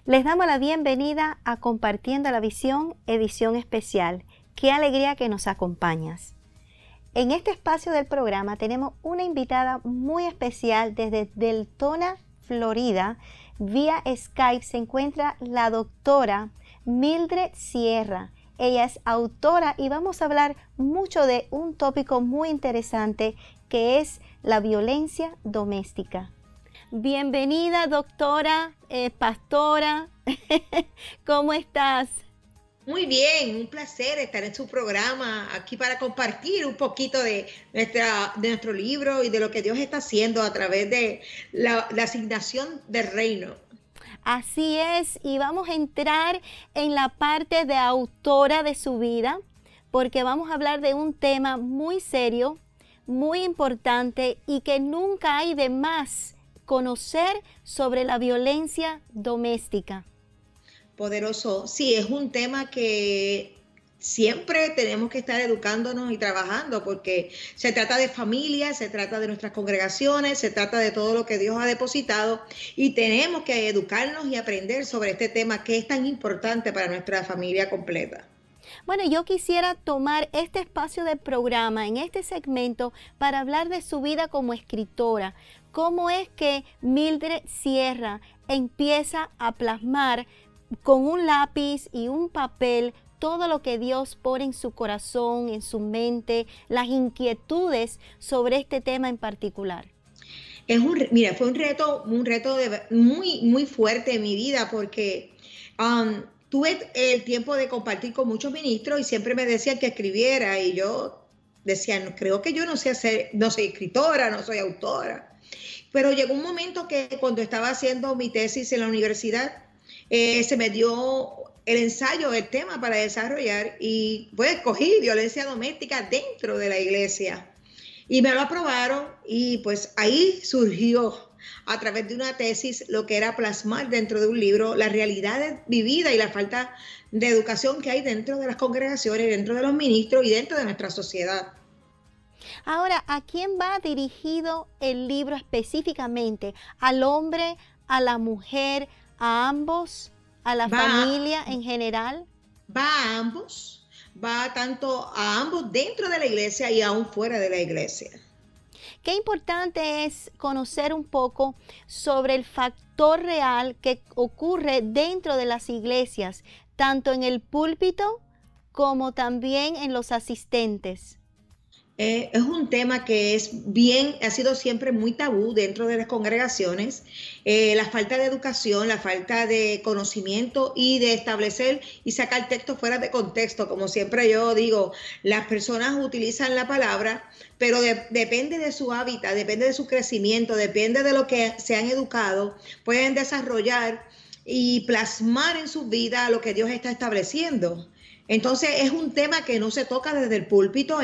Les damos la bienvenida a Compartiendo la Visión, edición especial. Qué alegría que nos acompañas. En este espacio del programa tenemos una invitada muy especial desde Deltona, Florida. Vía Skype se encuentra la doctora Mildred Sierra. Ella es autora y vamos a hablar mucho de un tópico muy interesante que es la violencia doméstica. Bienvenida, doctora, pastora. ¿Cómo estás? Muy bien, un placer estar en su programa aquí para compartir un poquito de nuestro libro y de lo que Dios está haciendo a través de la asignación del reino. Así es, y vamos a entrar en la parte de autora de su vida, porque vamos a hablar de un tema muy serio, muy importante y que nunca hay de más conocer sobre la violencia doméstica. Poderoso, sí, es un tema que siempre tenemos que estar educándonos y trabajando porque se trata de familia, se trata de nuestras congregaciones, se trata de todo lo que Dios ha depositado y tenemos que educarnos y aprender sobre este tema que es tan importante para nuestra familia completa. Bueno, yo quisiera tomar este espacio del programa, en este segmento, para hablar de su vida como escritora. ¿Cómo es que Mildred Sierra empieza a plasmar con un lápiz y un papel todo lo que Dios pone en su corazón, en su mente, las inquietudes sobre este tema en particular? Mira, fue un reto muy fuerte en mi vida porque tuve el tiempo de compartir con muchos ministros y siempre me decían que escribiera y yo decía, no, creo que yo no soy escritora, no soy autora. Pero llegó un momento que cuando estaba haciendo mi tesis en la universidad, se me dio el ensayo, el tema para desarrollar y pues escogí violencia doméstica dentro de la iglesia. Y me lo aprobaron y pues ahí surgió a través de una tesis lo que era plasmar dentro de un libro la realidad vivida y la falta de educación que hay dentro de las congregaciones, dentro de los ministros y dentro de nuestra sociedad. Ahora, ¿a quién va dirigido el libro específicamente? ¿Al hombre, a la mujer, a ambos, a la familia en general? Va a ambos, va tanto a ambos dentro de la iglesia y aún fuera de la iglesia. Qué importante es conocer un poco sobre el factor real que ocurre dentro de las iglesias, tanto en el púlpito como también en los asistentes. Es un tema que ha sido siempre muy tabú dentro de las congregaciones, la falta de educación, la falta de conocimiento y de establecer y sacar textos fuera de contexto. Como siempre yo digo, las personas utilizan la palabra, pero depende de su hábitat, depende de su crecimiento, depende de lo que se han educado, pueden desarrollar y plasmar en su vida lo que Dios está estableciendo. Entonces es un tema que no se toca desde el púlpito,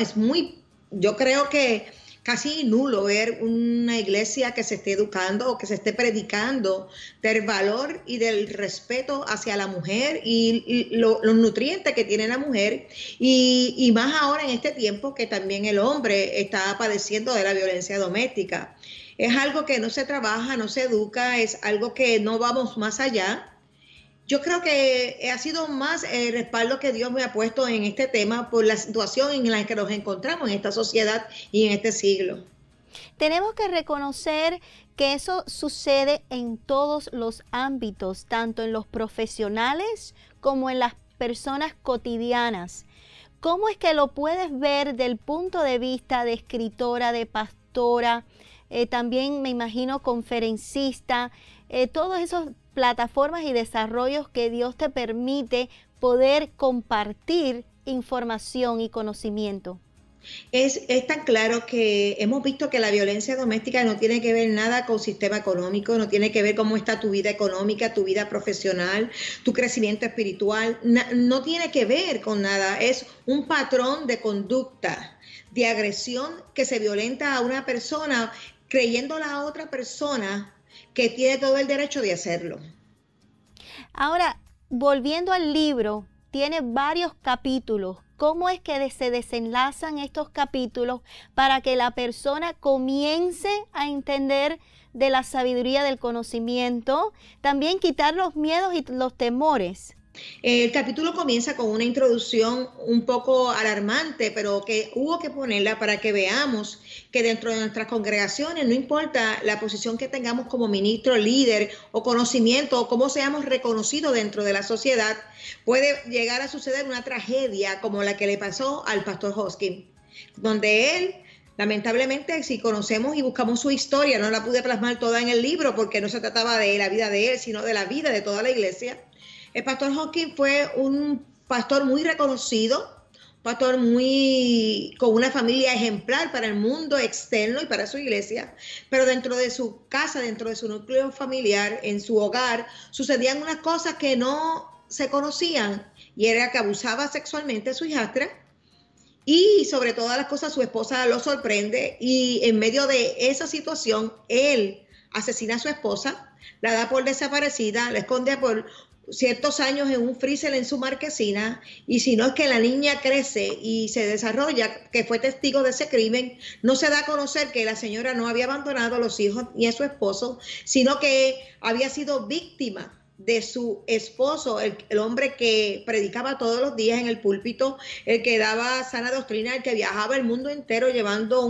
yo creo que casi nulo ver una iglesia que se esté educando o que se esté predicando del valor y del respeto hacia la mujer y los nutrientes que tiene la mujer y más ahora en este tiempo que también el hombre está padeciendo de la violencia doméstica. Es algo que no se trabaja, no se educa, es algo que no vamos más allá. Yo creo que ha sido más el respaldo que Dios me ha puesto en este tema por la situación en la que nos encontramos en esta sociedad y en este siglo. Tenemos que reconocer que eso sucede en todos los ámbitos, tanto en los profesionales como en las personas cotidianas. ¿Cómo es que lo puedes ver del punto de vista de escritora, de pastora, también me imagino conferencista, todos esos plataformas y desarrollos que Dios te permite poder compartir información y conocimiento? Es tan claro que hemos visto que la violencia doméstica no tiene que ver nada con sistema económico, no tiene que ver cómo está tu vida económica, tu vida profesional, tu crecimiento espiritual, no tiene que ver con nada, es un patrón de conducta, de agresión que se violenta a una persona creyendo a la otra persona que tiene todo el derecho de hacerlo. Ahora, volviendo al libro, tiene varios capítulos. cómo es que se desenlazan estos capítulos para que la persona comience a entender de la sabiduría del conocimiento, también quitar los miedos y los temores. El capítulo comienza con una introducción un poco alarmante, pero que hubo que ponerla para que veamos que dentro de nuestras congregaciones, no importa la posición que tengamos como ministro, líder o conocimiento o cómo seamos reconocidos dentro de la sociedad, puede llegar a suceder una tragedia como la que le pasó al pastor Hoskin, donde él, lamentablemente, si conocemos y buscamos su historia, no la pude plasmar toda en el libro porque no se trataba de la vida de él, sino de la vida de toda la iglesia. El pastor Hoskin fue un pastor muy reconocido, pastor con una familia ejemplar para el mundo externo y para su iglesia, pero dentro de su casa, dentro de su núcleo familiar, en su hogar, sucedían unas cosas que no se conocían, y era que abusaba sexualmente de su hijastra, y sobre todas las cosas su esposa lo sorprende, y en medio de esa situación él asesina a su esposa, la da por desaparecida, la esconde por ciertos años en un freezer en su marquesina, y si no es que la niña crece y se desarrolla, que fue testigo de ese crimen, no se da a conocer que la señora no había abandonado a los hijos ni a su esposo, sino que había sido víctima de su esposo, el hombre que predicaba todos los días en el púlpito, el que daba sana doctrina, el que viajaba el mundo entero llevando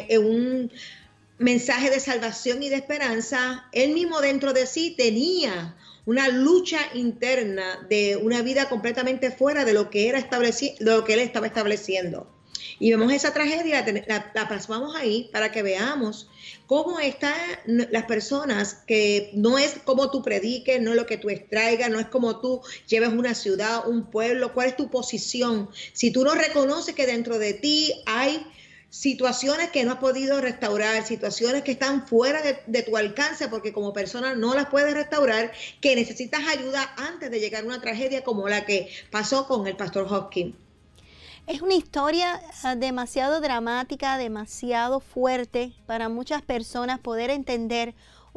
un mensaje de salvación y de esperanza. Él mismo dentro de sí tenía una lucha interna de una vida completamente fuera de lo que él estaba estableciendo. Y vemos esa tragedia, la plasmamos ahí para que veamos cómo están las personas, que no es como tú prediques, no es lo que tú extraigas, no es como tú lleves una ciudad, un pueblo, cuál es tu posición. Si tú no reconoces que dentro de ti hay situaciones que no has podido restaurar, situaciones que están fuera de tu alcance porque como persona no las puedes restaurar, que necesitas ayuda antes de llegar a una tragedia como la que pasó con el pastor Hoskin. Es una historia demasiado dramática, demasiado fuerte para muchas personas poder entender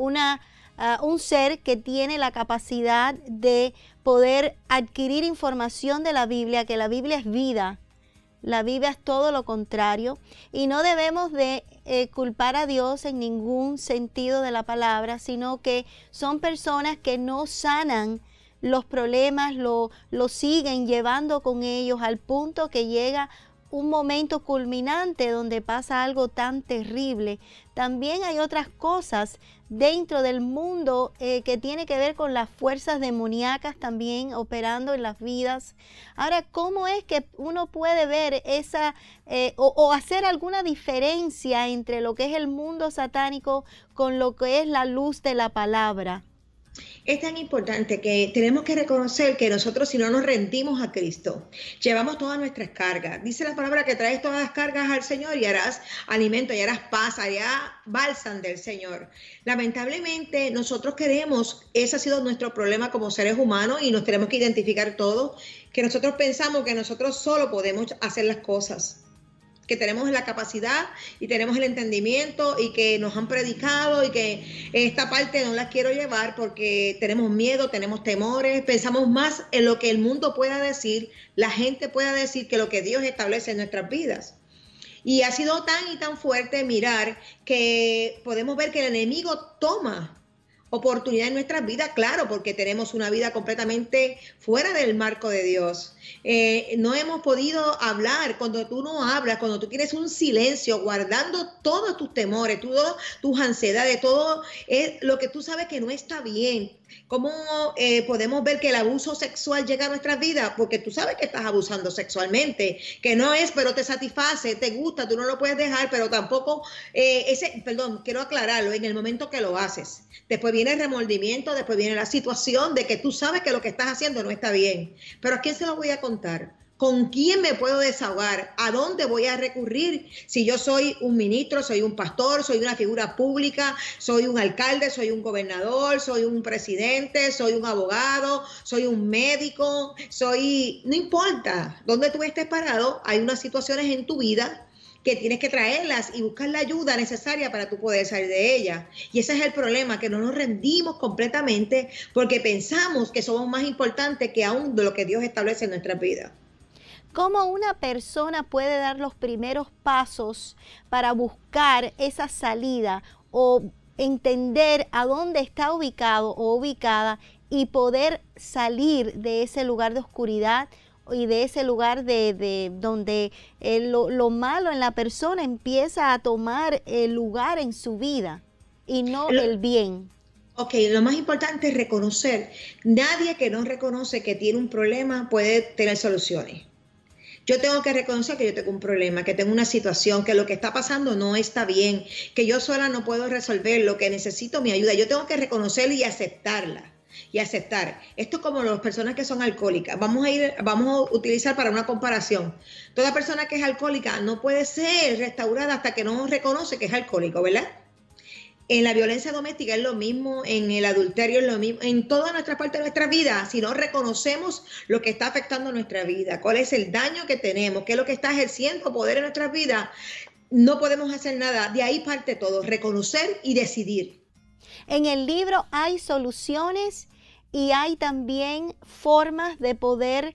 un ser que tiene la capacidad de poder adquirir información de la Biblia, que la Biblia es vida. La Biblia es todo lo contrario, y no debemos de culpar a Dios en ningún sentido de la palabra, sino que son personas que no sanan los problemas, lo siguen llevando con ellos al punto que llega un momento culminante donde pasa algo tan terrible. También hay otras cosas dentro del mundo que tiene que ver con las fuerzas demoníacas también operando en las vidas. Ahora, ¿cómo es que uno puede ver o hacer alguna diferencia entre lo que es el mundo satánico con lo que es la luz de la palabra? Es tan importante que tenemos que reconocer que nosotros, si no nos rendimos a Cristo, llevamos todas nuestras cargas. Dice la palabra que traes todas las cargas al Señor y harás alimento, y harás paz, harás bálsamo del Señor. Lamentablemente nosotros ese ha sido nuestro problema como seres humanos, y nos tenemos que identificar todos, que nosotros pensamos que nosotros solo podemos hacer las cosas, que tenemos la capacidad y tenemos el entendimiento, y que nos han predicado, y que esta parte no la quiero llevar porque tenemos miedo, tenemos temores, pensamos más en lo que el mundo pueda decir, la gente pueda decir, que lo que Dios establece en nuestras vidas. Y ha sido tan y tan fuerte mirar que podemos ver que el enemigo toma oportunidad en nuestras vidas, claro, porque tenemos una vida completamente fuera del marco de Dios. No hemos podido hablar. Cuando tú no hablas, cuando tú tienes un silencio, guardando todos tus temores, todas tus ansiedades, todo lo que tú sabes que no está bien. ¿Cómo podemos ver que el abuso sexual llega a nuestras vidas? Porque tú sabes que estás abusando sexualmente, que no es, pero te satisface, te gusta, tú no lo puedes dejar, pero tampoco, quiero aclararlo, en el momento que lo haces. Después viene el remordimiento, después viene la situación de que tú sabes que lo que estás haciendo no está bien. Pero ¿a quién se lo voy a contar? ¿Con quién me puedo desahogar? ¿A dónde voy a recurrir? Si yo soy un ministro, soy un pastor, soy una figura pública, soy un alcalde, soy un gobernador, soy un presidente, soy un abogado, soy un médico, no importa dónde tú estés parado, hay unas situaciones en tu vida que tienes que traerlas y buscar la ayuda necesaria para tú poder salir de ella. Y ese es el problema, que no nos rendimos completamente porque pensamos que somos más importantes que aún de lo que Dios establece en nuestras vidas. ¿Cómo una persona puede dar los primeros pasos para buscar esa salida o entender a dónde está ubicado o ubicada y poder salir de ese lugar de oscuridad y de ese lugar de donde lo malo en la persona empieza a tomar el lugar en su vida y no el bien? Ok, lo más importante es reconocer. Nadie que no reconoce que tiene un problema puede tener soluciones. Yo tengo que reconocer que yo tengo un problema, que tengo una situación, que lo que está pasando no está bien, que yo sola no puedo resolverlo, que necesito mi ayuda. Yo tengo que reconocerla y aceptarla. Y aceptar. Esto es como las personas que son alcohólicas. Vamos a utilizar para una comparación. Toda persona que es alcohólica no puede ser restaurada hasta que no reconoce que es alcohólico, ¿verdad? En la violencia doméstica es lo mismo, en el adulterio es lo mismo, en toda nuestra parte de nuestra vida, si no reconocemos lo que está afectando nuestra vida, cuál es el daño que tenemos, qué es lo que está ejerciendo poder en nuestra vida, no podemos hacer nada. De ahí parte todo, reconocer y decidir. En el libro hay soluciones y hay también formas de poder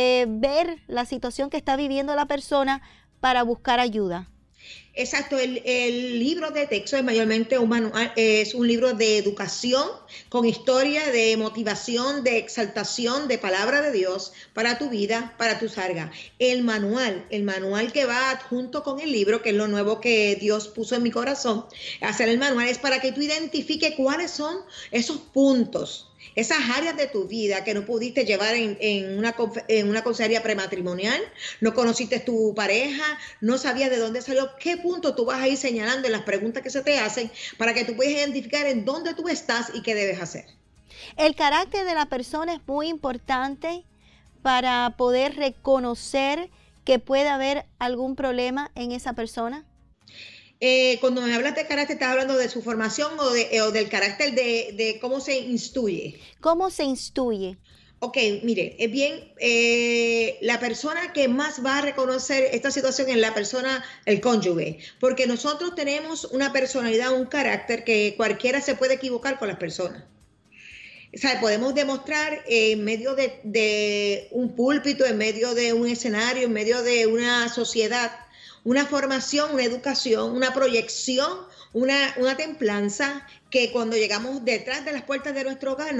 ver la situación que está viviendo la persona para buscar ayuda. Exacto, el libro de texto es mayormente un manual, es un libro de educación con historia, de motivación, de exaltación, de palabra de Dios para tu vida, para tu sarga. El manual que va junto con el libro, que es lo nuevo que Dios puso en mi corazón, hacer el manual es para que tú identifiques cuáles son esos puntos, esas áreas de tu vida que no pudiste llevar en una consejería prematrimonial, no conociste tu pareja, no sabías de dónde salió, qué punto tú vas a ir señalando en las preguntas que se te hacen para que tú puedas identificar en dónde tú estás y qué debes hacer. El carácter de la persona es muy importante para poder reconocer que puede haber algún problema en esa persona. Cuando me hablas de carácter, ¿estás hablando de su formación o del carácter de cómo se instruye? ¿Cómo se instruye? Ok, mire, es bien, la persona que más va a reconocer esta situación es la persona, el cónyuge, porque nosotros tenemos una personalidad, un carácter que cualquiera se puede equivocar con las personas. O sea, podemos demostrar en medio de un púlpito, en medio de un escenario, en medio de una sociedad, una formación, una educación, una proyección, una templanza que cuando llegamos detrás de las puertas de nuestro hogar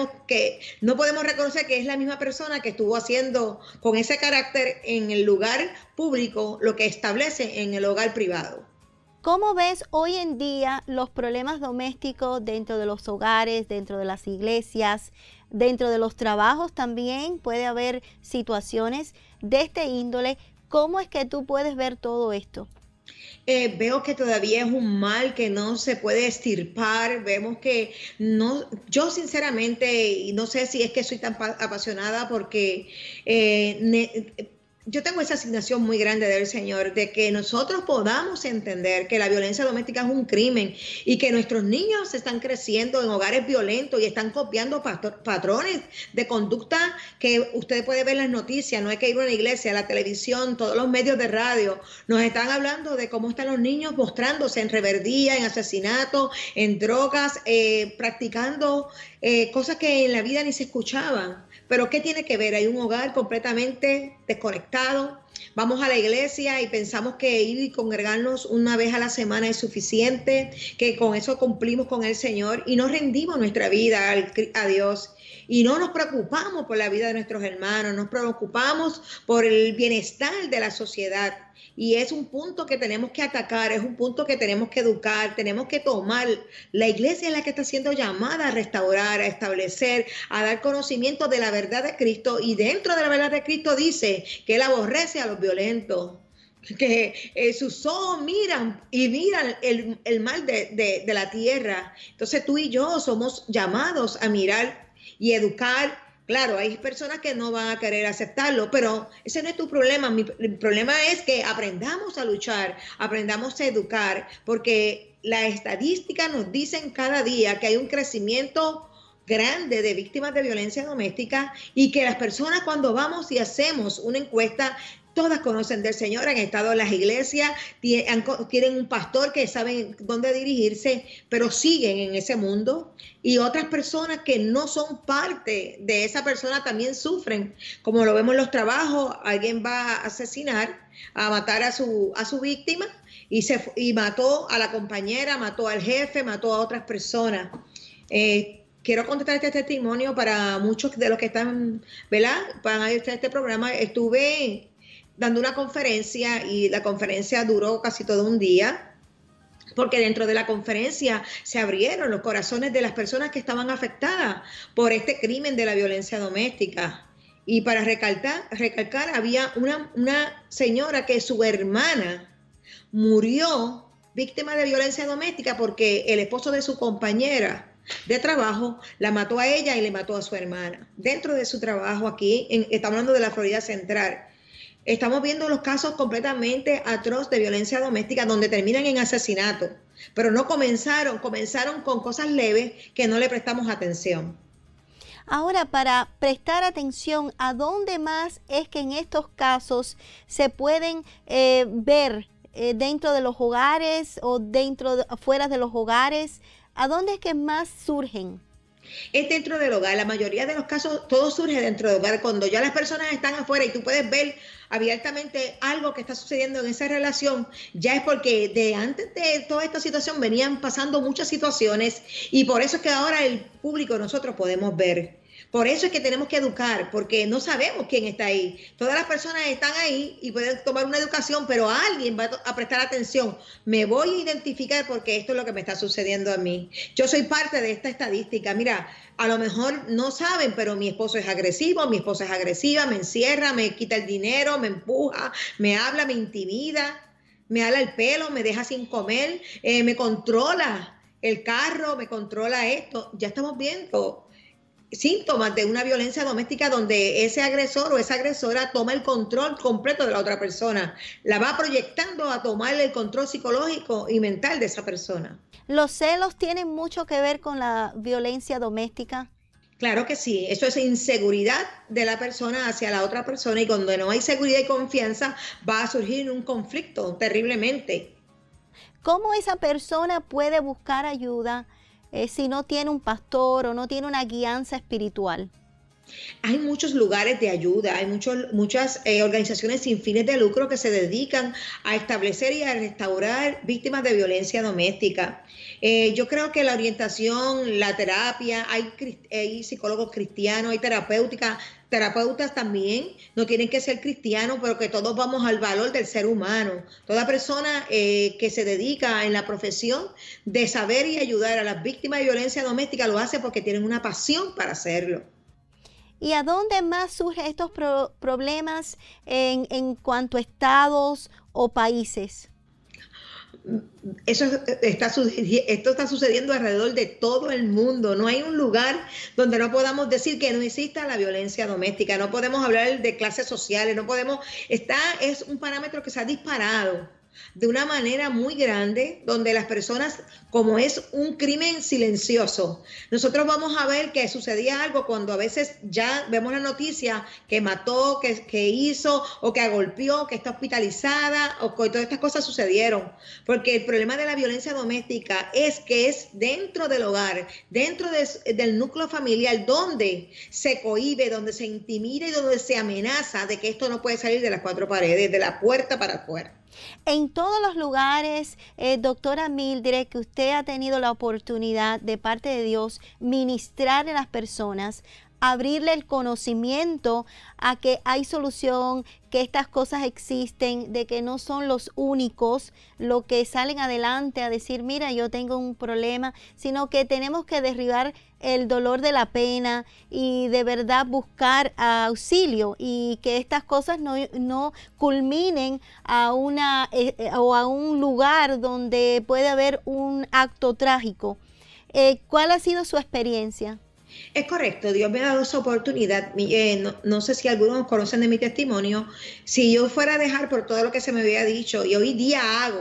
no podemos reconocer que es la misma persona que estuvo haciendo con ese carácter en el lugar público lo que establece en el hogar privado. ¿Cómo ves hoy en día los problemas domésticos dentro de los hogares, dentro de las iglesias, dentro de los trabajos también? Puede haber situaciones de este índole. ¿Cómo es que tú puedes ver todo esto? Veo que todavía es un mal que no se puede extirpar. Vemos que no, yo sinceramente, y no sé si es que soy tan apasionada porque yo tengo esa asignación muy grande del Señor, de que nosotros podamos entender que la violencia doméstica es un crimen y que nuestros niños están creciendo en hogares violentos y están copiando patrones de conducta que usted puede ver en las noticias. No hay que ir a una iglesia, a la televisión, todos los medios de radio nos están hablando de cómo están los niños mostrándose en reverdía, en asesinato, en drogas, practicando cosas que en la vida ni se escuchaban. Pero ¿qué tiene que ver? Hay un hogar completamente desconectado. Vamos a la iglesia y pensamos que ir y congregarnos una vez a la semana es suficiente, que con eso cumplimos con el Señor y no rendimos nuestra vida a Dios. Y no nos preocupamos por la vida de nuestros hermanos, nos preocupamos por el bienestar de la sociedad. Y es un punto que tenemos que atacar, es un punto que tenemos que educar, tenemos que tomar. La iglesia es la que está siendo llamada a restaurar, a establecer, a dar conocimiento de la verdad de Cristo. Y dentro de la verdad de Cristo dice que Él aborrece a los violentos, que sus ojos miran el mal de la tierra. Entonces tú y yo somos llamados a mirar y educar. Claro, hay personas que no van a querer aceptarlo, pero ese no es tu problema. El problema es que aprendamos a luchar, aprendamos a educar, porque las estadísticas nos dicen cada día que hay un crecimiento grande de víctimas de violencia doméstica y que las personas cuando vamos y hacemos una encuesta todas conocen del Señor, han estado en las iglesias, tienen un pastor que saben dónde dirigirse, pero siguen en ese mundo. Y otras personas que no son parte de esa persona también sufren, como lo vemos en los trabajos. Alguien va a asesinar, a matar a su víctima y mató a la compañera, mató al jefe, mató a otras personas. Quiero contestar este testimonio para muchos de los que están, ¿verdad? Para este programa. Estuve dando una conferencia y la conferencia duró casi todo un día, porque dentro de la conferencia se abrieron los corazones de las personas que estaban afectadas por este crimen de la violencia doméstica. Y para recalcar, había una señora que su hermana murió víctima de violencia doméstica porque el esposo de su compañera de trabajo la mató a ella y le mató a su hermana. Dentro de su trabajo aquí, estamos hablando de la Florida Central, estamos viendo los casos completamente atroces de violencia doméstica donde terminan en asesinato, pero no comenzaron con cosas leves que no le prestamos atención. Ahora, para prestar atención, ¿a dónde más es que en estos casos se pueden ver dentro de los hogares o fuera de los hogares? ¿A dónde es que más surgen? Es dentro del hogar. La mayoría de los casos, todo surge dentro del hogar. Cuando ya las personas están afuera y tú puedes ver abiertamente algo que está sucediendo en esa relación, ya es porque de antes de toda esta situación venían pasando muchas situaciones, y por eso es que ahora el público, nosotros podemos ver. Por eso es que tenemos que educar, porque no sabemos quién está ahí. Todas las personas están ahí y pueden tomar una educación, pero alguien va a prestar atención. Me voy a identificar porque esto es lo que me está sucediendo a mí. Yo soy parte de esta estadística. Mira, a lo mejor no saben, pero mi esposo es agresivo, mi esposa es agresiva, me encierra, me quita el dinero, me empuja, me habla, me intimida, me ala el pelo, me deja sin comer, me controla el carro, me controla esto. Ya estamos viendo síntomas de una violencia doméstica donde ese agresor o esa agresora toma el control completo de la otra persona, la va proyectando a tomarle el control psicológico y mental de esa persona. ¿Los celos tienen mucho que ver con la violencia doméstica? Claro que sí, eso es inseguridad de la persona hacia la otra persona, y cuando no hay seguridad y confianza va a surgir un conflicto terriblemente. ¿Cómo esa persona puede buscar ayuda si no tiene un pastor o no tiene una guianza espiritual? Hay muchos lugares de ayuda, hay muchas organizaciones sin fines de lucro que se dedican a establecer y a restaurar víctimas de violencia doméstica. Yo creo que la orientación, la terapia, hay psicólogos cristianos, hay terapeutas también, no tienen que ser cristianos, pero que todos vamos al valor del ser humano. Toda persona que se dedica en la profesión de saber y ayudar a las víctimas de violencia doméstica lo hace porque tienen una pasión para hacerlo. ¿Y a dónde más surgen estos problemas en cuanto a estados o países? Esto está sucediendo alrededor de todo el mundo. No hay un lugar donde no podamos decir que no exista la violencia doméstica. No podemos hablar de clases sociales, es un parámetro que se ha disparado de una manera muy grande, donde las personas, como es un crimen silencioso, nosotros vamos a ver que sucedía algo cuando a veces ya vemos la noticia que mató, que hizo, o que agolpeó, que está hospitalizada, o que todas estas cosas sucedieron, porque el problema de la violencia doméstica es que es dentro del hogar, dentro del núcleo familiar, donde se cohíbe, donde se intimida y donde se amenaza de que esto no puede salir de las cuatro paredes, de la puerta para afuera. En todos los lugares, doctora Mildred, que usted ha tenido la oportunidad de parte de Dios ministrarle a las personas, abrirle el conocimiento a que hay solución, que estas cosas existen, de que no son los únicos los que salen adelante a decir, mira, yo tengo un problema, sino que tenemos que derribar el dolor de la pena y de verdad buscar auxilio, y que estas cosas no culminen a un lugar donde puede haber un acto trágico. ¿Cuál ha sido su experiencia? Es correcto, Dios me ha dado esa oportunidad. No sé si algunos conocen de mi testimonio. Si yo fuera a dejar por todo lo que se me había dicho, y hoy día hago,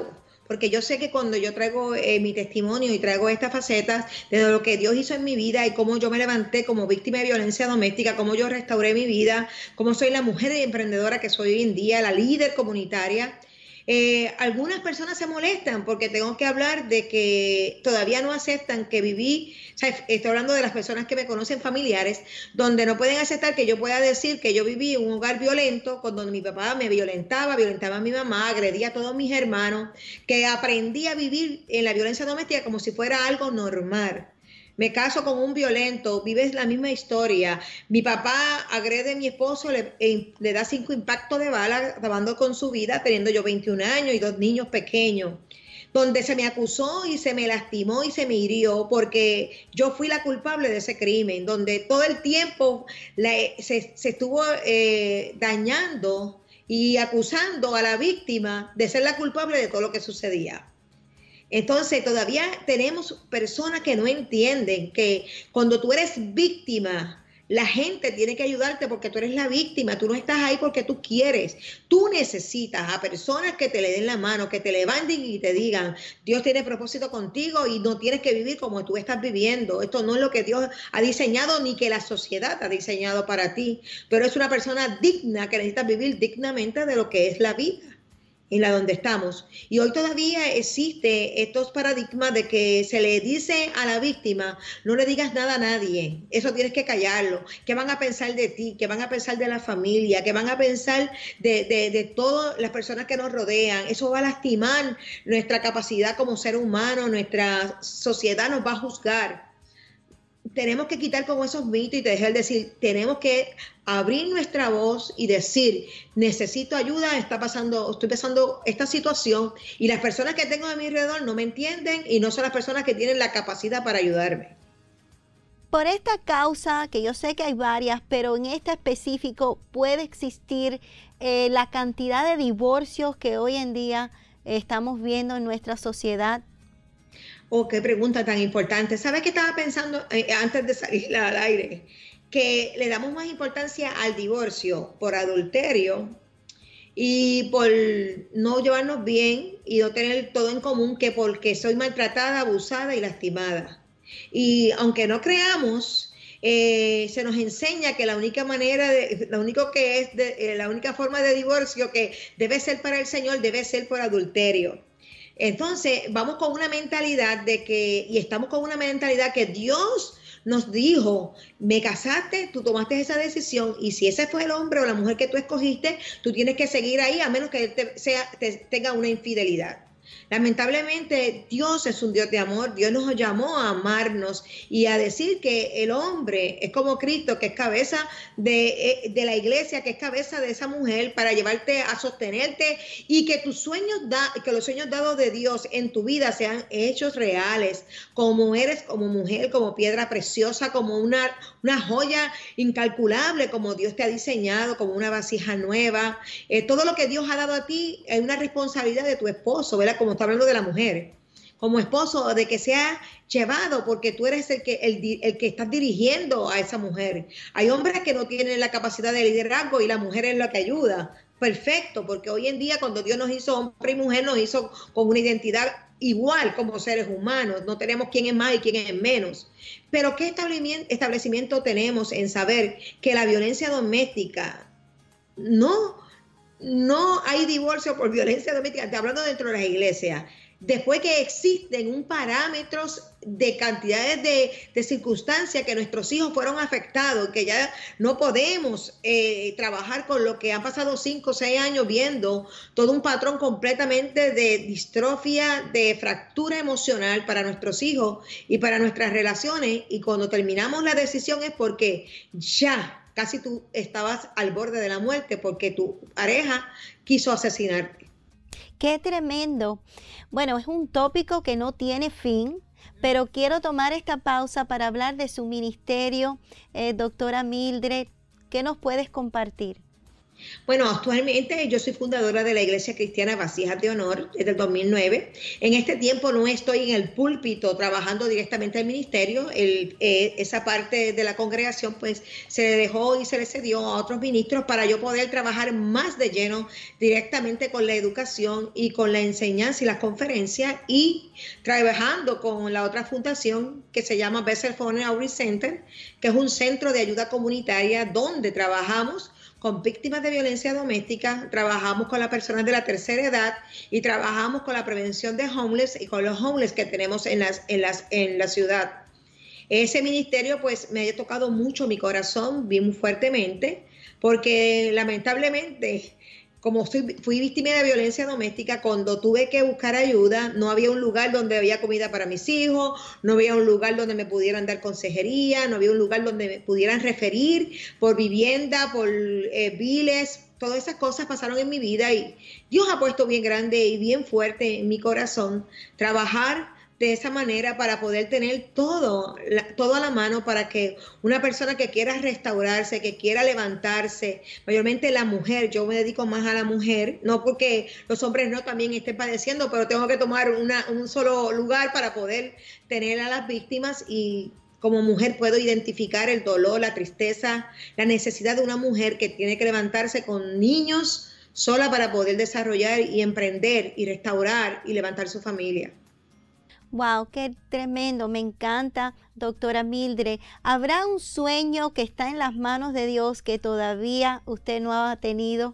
porque yo sé que cuando yo traigo mi testimonio y traigo estas facetas de lo que Dios hizo en mi vida y cómo yo me levanté como víctima de violencia doméstica, cómo yo restauré mi vida, cómo soy la mujer emprendedora que soy hoy en día, la líder comunitaria. Algunas personas se molestan porque tengo que hablar de que todavía no aceptan que viví, o sea, estoy hablando de las personas que me conocen familiares, donde no pueden aceptar que yo pueda decir que yo viví en un hogar violento, donde mi papá me violentaba a mi mamá, agredía a todos mis hermanos, que aprendí a vivir en la violencia doméstica como si fuera algo normal. Me caso con un violento, vives la misma historia. Mi papá agrede a mi esposo, le da 5 impactos de bala, acabando con su vida, teniendo yo 21 años y 2 niños pequeños. Donde se me acusó y se me lastimó y se me hirió porque yo fui la culpable de ese crimen, donde todo el tiempo se estuvo dañando y acusando a la víctima de ser la culpable de todo lo que sucedía. Entonces todavía tenemos personas que no entienden que cuando tú eres víctima, la gente tiene que ayudarte porque tú eres la víctima, tú no estás ahí porque tú quieres. Tú necesitas a personas que te le den la mano, que te levanten y te digan, Dios tiene propósito contigo y no tienes que vivir como tú estás viviendo. Esto no es lo que Dios ha diseñado ni que la sociedad ha diseñado para ti, pero es una persona digna que necesita vivir dignamente de lo que es la vida en la donde estamos. Y hoy todavía existe estos paradigmas de que se le dice a la víctima, no le digas nada a nadie, eso tienes que callarlo, qué van a pensar de ti, qué van a pensar de la familia, qué van a pensar de todas las personas que nos rodean, eso va a lastimar nuestra capacidad como ser humano, nuestra sociedad nos va a juzgar. Tenemos que quitar como esos mitos y dejar de decir, tenemos que abrir nuestra voz y decir, necesito ayuda, estoy pasando esta situación y las personas que tengo a mi alrededor no me entienden y no son las personas que tienen la capacidad para ayudarme. Por esta causa, que yo sé que hay varias, pero en este específico puede existir la cantidad de divorcios que hoy en día estamos viendo en nuestra sociedad. Oh, qué pregunta tan importante. ¿Sabes qué estaba pensando antes de salir al aire? Que le damos más importancia al divorcio por adulterio y por no llevarnos bien y no tener todo en común que porque soy maltratada, abusada y lastimada. Y aunque no creamos, se nos enseña que la única forma de divorcio que debe ser para el Señor debe ser por adulterio. Entonces, vamos con una mentalidad estamos con una mentalidad que Dios nos dijo, me casaste, tú tomaste esa decisión y si ese fue el hombre o la mujer que tú escogiste, tú tienes que seguir ahí a menos que él tenga una infidelidad. Lamentablemente, Dios es un Dios de amor. Dios nos llamó a amarnos y a decir que el hombre es como Cristo, que es cabeza de la iglesia, que es cabeza de esa mujer para llevarte a sostenerte y que tus sueños, que los sueños dados de Dios en tu vida sean hechos reales, como eres como mujer, como piedra preciosa, como una joya incalculable, como Dios te ha diseñado, como una vasija nueva. Todo lo que Dios ha dado a ti es una responsabilidad de tu esposo, ¿verdad? Como está hablando de la mujer, como esposo, de que sea llevado, porque tú eres el que estás dirigiendo a esa mujer. Hay hombres que no tienen la capacidad de liderazgo y la mujer es la que ayuda. Perfecto, porque hoy en día cuando Dios nos hizo hombre y mujer, nos hizo con una identidad igual como seres humanos. No tenemos quién es más y quién es menos. Pero ¿qué establecimiento tenemos en saber que la violencia doméstica no hay divorcio por violencia doméstica? Estoy hablando dentro de las iglesias. Después que existen parámetros de cantidades de circunstancias que nuestros hijos fueron afectados, que ya no podemos trabajar con lo que han pasado 5 o 6 años viendo todo un patrón completamente de distrofia, de fractura emocional para nuestros hijos y para nuestras relaciones. Y cuando terminamos la decisión es porque ya casi tú estabas al borde de la muerte porque tu pareja quiso asesinarte. ¡Qué tremendo! Bueno, es un tópico que no tiene fin, pero quiero tomar esta pausa para hablar de su ministerio. Doctora Mildred, ¿qué nos puedes compartir? Bueno, actualmente yo soy fundadora de la Iglesia Cristiana Vasijas de Honor desde el 2009. En este tiempo no estoy en el púlpito trabajando directamente al ministerio. Esa parte de la congregación pues se le dejó y se le cedió a otros ministros para yo poder trabajar más de lleno directamente con la educación y con la enseñanza y las conferencias, y trabajando con la otra fundación que se llama Bethel Family Outreach Center, que es un centro de ayuda comunitaria donde trabajamos con víctimas de violencia doméstica, trabajamos con las personas de la tercera edad y trabajamos con la prevención de homeless y con los homeless que tenemos en la ciudad. Ese ministerio pues me ha tocado mucho mi corazón, bien fuertemente, porque lamentablemente, como fui víctima de violencia doméstica, cuando tuve que buscar ayuda, no había un lugar donde había comida para mis hijos, no había un lugar donde me pudieran dar consejería, no había un lugar donde me pudieran referir por vivienda, por biles. Todas esas cosas pasaron en mi vida y Dios ha puesto bien grande y bien fuerte en mi corazón trabajar de esa manera para poder tener todo a la mano, para que una persona que quiera restaurarse, que quiera levantarse, mayormente la mujer, yo me dedico más a la mujer, no porque los hombres no también estén padeciendo, pero tengo que tomar un solo lugar para poder tener a las víctimas, y como mujer puedo identificar el dolor, la tristeza, la necesidad de una mujer que tiene que levantarse con niños sola para poder desarrollar y emprender y restaurar y levantar su familia. Wow, qué tremendo, me encanta, doctora Mildred. ¿Habrá un sueño que está en las manos de Dios que todavía usted no ha tenido?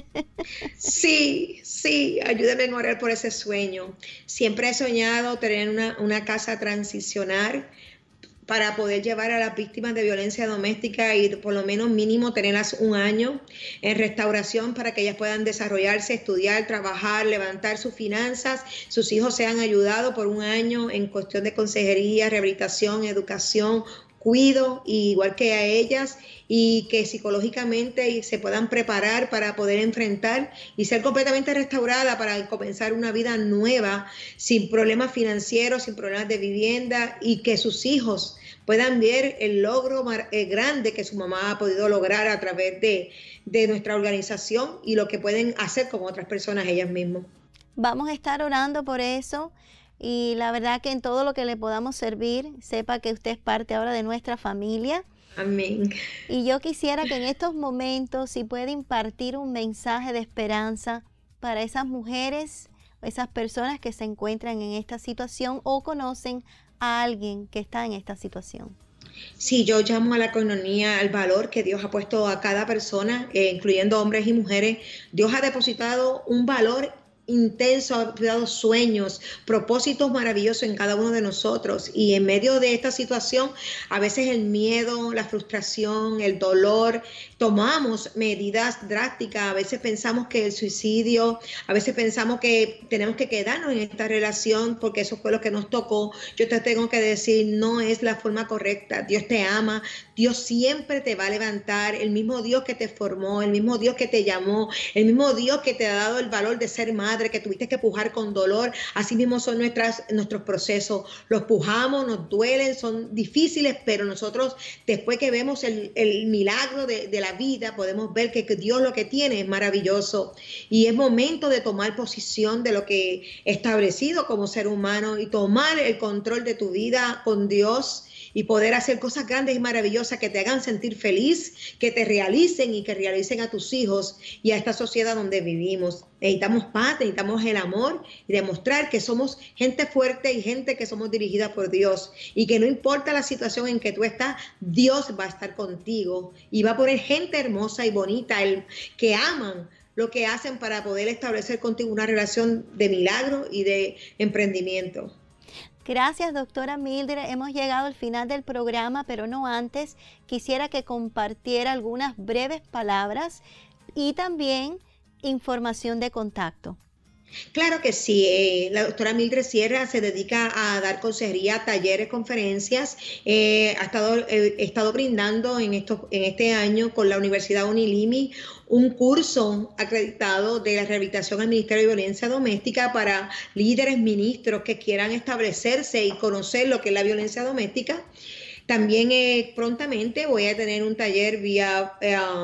Sí, ayúdame a orar por ese sueño. Siempre he soñado tener una casa transicional para poder llevar a las víctimas de violencia doméstica y por lo menos mínimo tenerlas un año en restauración para que ellas puedan desarrollarse, estudiar, trabajar, levantar sus finanzas, sus hijos sean ayudados por un año en cuestión de consejería, rehabilitación, educación, cuido, igual que a ellas, y que psicológicamente se puedan preparar para poder enfrentar y ser completamente restaurada para comenzar una vida nueva, sin problemas financieros, sin problemas de vivienda, y que sus hijos puedan ver el logro grande que su mamá ha podido lograr a través de nuestra organización y lo que pueden hacer con otras personas ellas mismas. Vamos a estar orando por eso. Y la verdad que en todo lo que le podamos servir, sepa que usted es parte ahora de nuestra familia. Amén. Y yo quisiera que en estos momentos, si puede impartir un mensaje de esperanza para esas mujeres, esas personas que se encuentran en esta situación o conocen a alguien que está en esta situación. Sí, yo llamo a la coinonía, al valor que Dios ha puesto a cada persona, incluyendo hombres y mujeres. Dios ha depositado un valor intenso, ha dado sueños, propósitos maravillosos en cada uno de nosotros, y en medio de esta situación a veces el miedo, la frustración, el dolor, tomamos medidas drásticas. A veces pensamos que el suicidio, a veces pensamos que tenemos que quedarnos en esta relación porque eso fue lo que nos tocó. Yo te tengo que decir, no es la forma correcta. Dios te ama, Dios siempre te va a levantar, el mismo Dios que te formó, el mismo Dios que te llamó, el mismo Dios que te ha dado el valor de ser madre, que tuviste que pujar con dolor. Así mismo son nuestros procesos. Los pujamos, nos duelen, son difíciles, pero nosotros después que vemos el milagro de la vida, podemos ver que Dios lo que tiene es maravilloso, y es momento de tomar posición de lo que he establecido como ser humano y tomar el control de tu vida con Dios y poder hacer cosas grandes y maravillosas que te hagan sentir feliz, que te realicen y que realicen a tus hijos y a esta sociedad donde vivimos. Necesitamos paz, necesitamos el amor y demostrar que somos gente fuerte y gente que somos dirigida por Dios, y que no importa la situación en que tú estás, Dios va a estar contigo y va a poner gente hermosa y bonita que aman lo que hacen para poder establecer contigo una relación de milagro y de emprendimiento. Gracias, doctora Mildred. Hemos llegado al final del programa, pero no antes. Quisiera que compartiera algunas breves palabras y también información de contacto. Claro que sí, la doctora Mildred Sierra se dedica a dar consejería, talleres, conferencias. He estado brindando en este año con la Universidad Unilimi un curso acreditado de la rehabilitación al Ministerio de Violencia Doméstica para líderes, ministros que quieran establecerse y conocer lo que es la violencia doméstica. También prontamente voy a tener un taller vía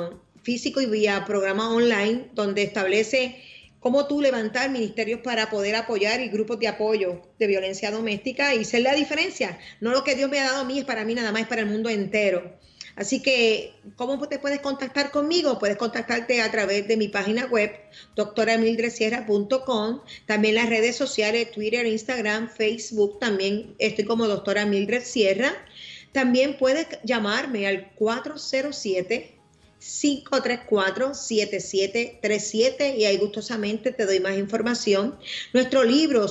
físico y vía programa online, donde establece cómo tú levantar ministerios para poder apoyar y grupos de apoyo de violencia doméstica y ser la diferencia. No lo que Dios me ha dado a mí es para mí nada más, es para el mundo entero. Así que, ¿cómo te puedes contactar conmigo? Puedes contactarte a través de mi página web, doctoramildredsierra.com, también las redes sociales, Twitter, Instagram, Facebook, también estoy como doctora Mildred Sierra. También puedes llamarme al 407-534-7737 y ahí gustosamente te doy más información. Nuestro libro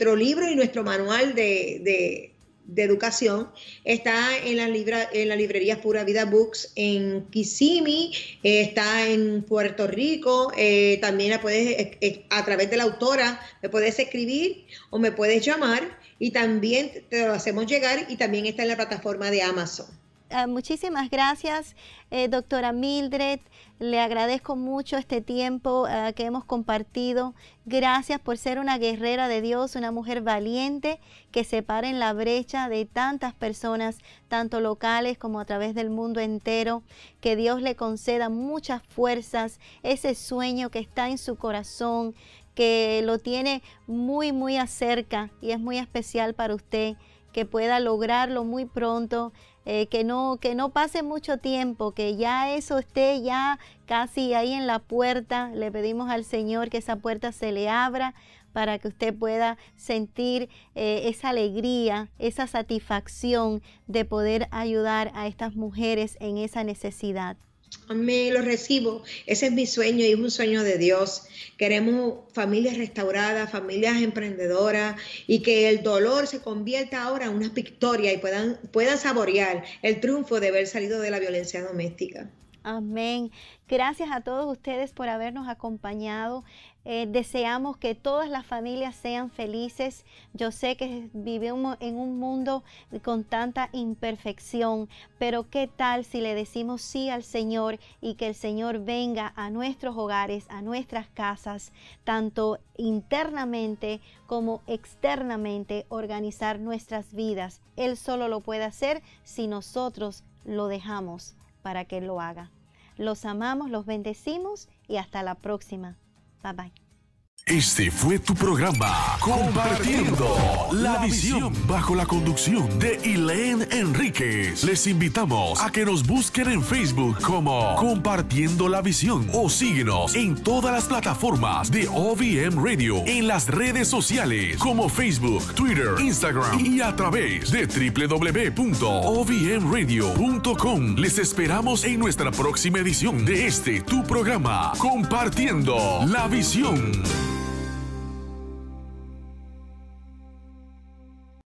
y nuestro manual de educación está en la librería Pura Vida Books en Kissimmee, está en Puerto Rico, también la puedes, a través de la autora, me puedes escribir o me puedes llamar y también te lo hacemos llegar y también está en la plataforma de Amazon. Muchísimas gracias, doctora Mildred. Le agradezco mucho este tiempo que hemos compartido. Gracias por ser una guerrera de Dios, una mujer valiente que se para en la brecha de tantas personas, tanto locales como a través del mundo entero. Que Dios le conceda muchas fuerzas, ese sueño que está en su corazón, que lo tiene muy, muy acerca y es muy especial para usted, que pueda lograrlo muy pronto. Que no pase mucho tiempo, que ya eso esté ya casi ahí en la puerta. Le pedimos al Señor que esa puerta se le abra para que usted pueda sentir esa alegría, esa satisfacción de poder ayudar a estas mujeres en esa necesidad. Amén, lo recibo. Ese es mi sueño y es un sueño de Dios. Queremos familias restauradas, familias emprendedoras y que el dolor se convierta ahora en una victoria y puedan saborear el triunfo de haber salido de la violencia doméstica. Amén. Gracias a todos ustedes por habernos acompañado. Deseamos que todas las familias sean felices. Yo sé que vivimos en un mundo con tanta imperfección, pero ¿qué tal si le decimos sí al Señor y que el Señor venga a nuestros hogares, a nuestras casas, tanto internamente como externamente, organizar nuestras vidas? Él solo lo puede hacer si nosotros lo dejamos para que Él lo haga. Los amamos, los bendecimos y hasta la próxima. Bye bye. Este fue tu programa Compartiendo la Visión, bajo la conducción de Elaine Enríquez. Les invitamos a que nos busquen en Facebook como Compartiendo la Visión o síguenos en todas las plataformas de OVM Radio, en las redes sociales como Facebook, Twitter, Instagram y a través de www.ovmradio.com. Les esperamos en nuestra próxima edición de tu programa Compartiendo la Visión.